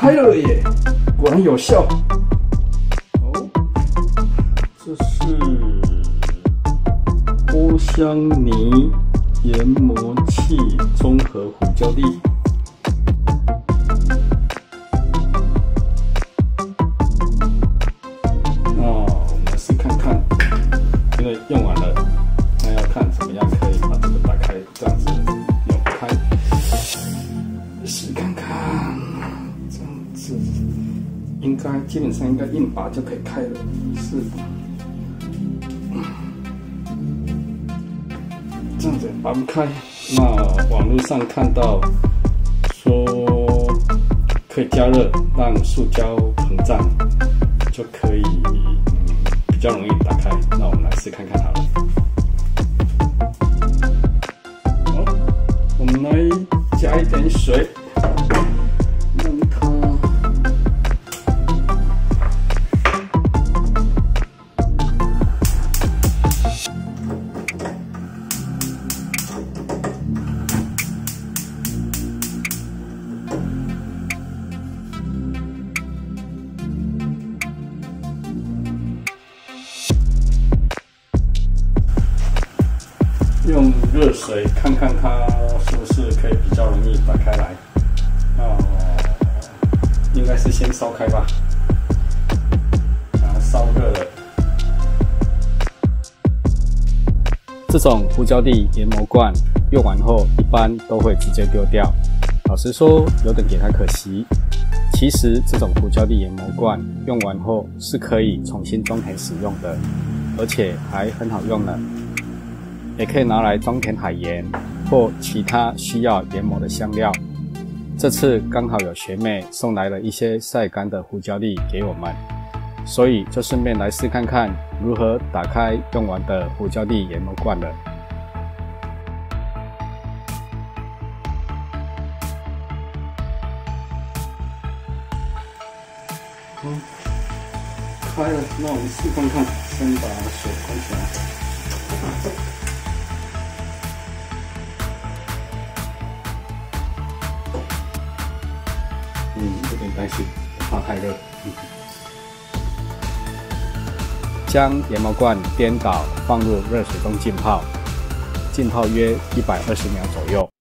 开了耶，果然有效。哦，这是波香尼研磨器综合胡椒粒。我们试看看，因为用完了，那要看怎么样可以把这个打开，这样子扭开，试看看，这样子基本上应该硬拔就可以开了，是吧？这样子拔不开。那网络上看到说可以加热让塑胶膨胀，就可以比较容易打开。那我们来试看看好了。好，我们来加一点水，让它用热水看看它是不是可以比较容易打开来。应该是先烧开吧，把它烧热了。这种胡椒粒研磨罐用完后一般都会直接丢掉，老实说有点给它可惜。其实这种胡椒粒研磨罐用完后是可以重新装填使用的，而且还很好用呢。也可以拿来装填海盐或其他需要研磨的香料。这次刚好有学妹送来了一些晒干的胡椒粒给我们，所以就顺便来试看看如何打开用完的胡椒粒研磨罐了。开了，那我们试看看，先把水关起来。有点担心，怕太热。将研磨罐颠倒，放入热水中浸泡，浸泡约120秒左右。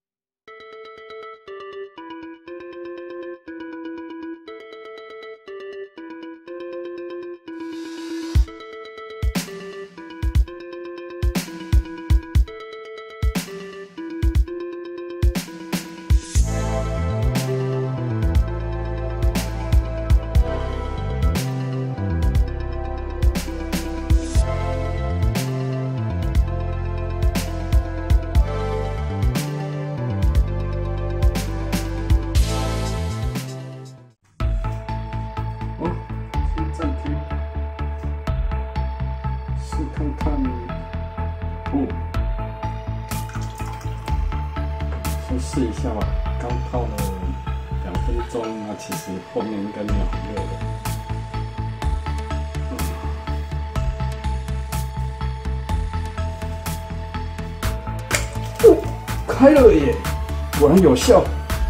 看看，先试一下吧。刚泡了2分钟，那其实后面应该没有很热了。开了耶，果然有效。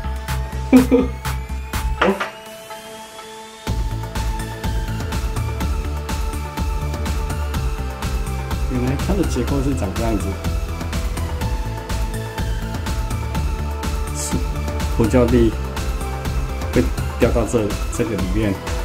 原来它的结构是长这样子，胡椒粒会掉到这个里面。